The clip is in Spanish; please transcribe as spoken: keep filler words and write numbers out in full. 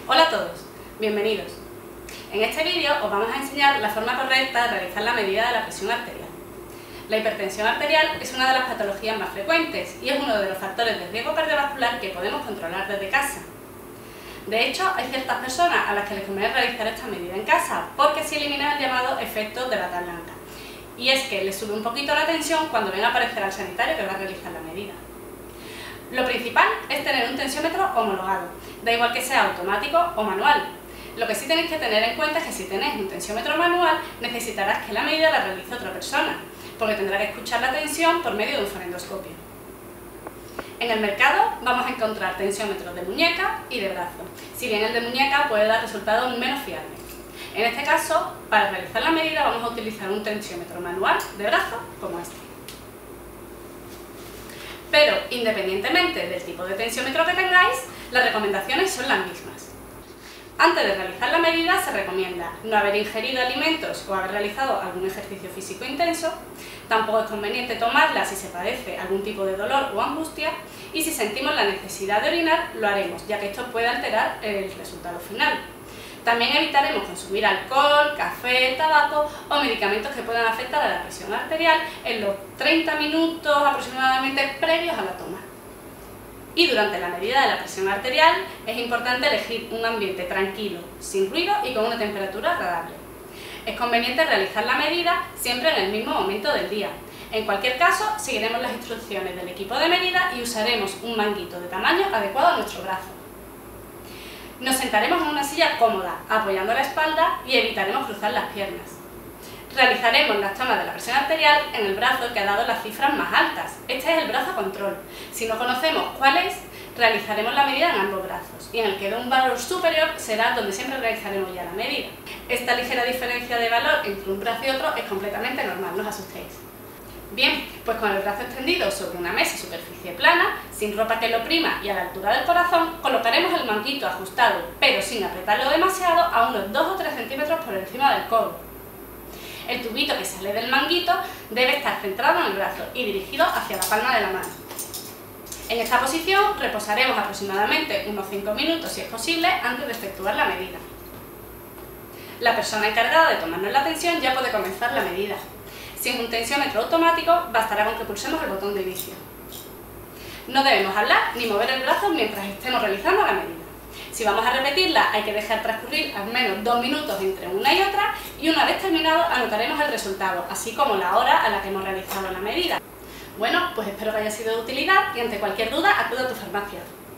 Hola a todos, bienvenidos. En este vídeo os vamos a enseñar la forma correcta de realizar la medida de la presión arterial. La hipertensión arterial es una de las patologías más frecuentes y es uno de los factores de riesgo cardiovascular que podemos controlar desde casa. De hecho, hay ciertas personas a las que les conviene realizar esta medida en casa porque se elimina el llamado efecto de bata blanca. Y es que les sube un poquito la tensión cuando ven aparecer al sanitario que va a realizar la medida. Lo principal es tener un tensiómetro homologado, da igual que sea automático o manual. Lo que sí tenéis que tener en cuenta es que si tenéis un tensiómetro manual, necesitarás que la medida la realice otra persona, porque tendrá que escuchar la tensión por medio de un fonendoscopio. En el mercado vamos a encontrar tensiómetros de muñeca y de brazo, si bien el de muñeca puede dar resultados menos fiables. En este caso, para realizar la medida vamos a utilizar un tensiómetro manual de brazo como este. Pero, independientemente del tipo de tensiómetro que tengáis, las recomendaciones son las mismas. Antes de realizar la medida se recomienda no haber ingerido alimentos o haber realizado algún ejercicio físico intenso, tampoco es conveniente tomarla si se padece algún tipo de dolor o angustia, y si sentimos la necesidad de orinar, lo haremos, ya que esto puede alterar el resultado final. También evitaremos consumir alcohol, café, tabaco o medicamentos que puedan afectar a la presión arterial en los treinta minutos aproximadamente previos a la toma. Y durante la medida de la presión arterial es importante elegir un ambiente tranquilo, sin ruido y con una temperatura agradable. Es conveniente realizar la medida siempre en el mismo momento del día. En cualquier caso, seguiremos las instrucciones del equipo de medida y usaremos un manguito de tamaño adecuado a nuestro brazo. Nos sentaremos en una silla cómoda, apoyando la espalda y evitaremos cruzar las piernas. Realizaremos las tomas de la presión arterial en el brazo que ha dado las cifras más altas. Este es el brazo control. Si no conocemos cuál es, realizaremos la medida en ambos brazos y en el que dé un valor superior será donde siempre realizaremos ya la medida. Esta ligera diferencia de valor entre un brazo y otro es completamente normal, no os asustéis. Bien, pues con el brazo extendido sobre una mesa y superficie plana, sin ropa que lo oprima y a la altura del corazón, colocaremos el manguito ajustado, pero sin apretarlo demasiado, a unos dos o tres centímetros por encima del codo. El tubito que sale del manguito debe estar centrado en el brazo y dirigido hacia la palma de la mano. En esta posición reposaremos aproximadamente unos cinco minutos, si es posible, antes de efectuar la medida. La persona encargada de tomarnos la tensión ya puede comenzar la medida. Si es un tensiómetro automático, bastará con que pulsemos el botón de inicio. No debemos hablar ni mover el brazo mientras estemos realizando la medida. Si vamos a repetirla, hay que dejar transcurrir al menos dos minutos entre una y otra y una vez terminado anotaremos el resultado, así como la hora a la que hemos realizado la medida. Bueno, pues espero que haya sido de utilidad y ante cualquier duda acude a tu farmacia.